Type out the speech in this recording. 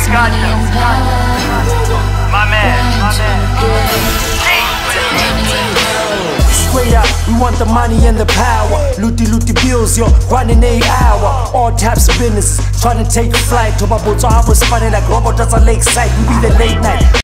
My man. Straight up, we want the money and the power. Looty bills, yo, running 8 hour. All types of businesses, trying to take flight. To my boats, I was funny like robots at lakeside. We be the late night.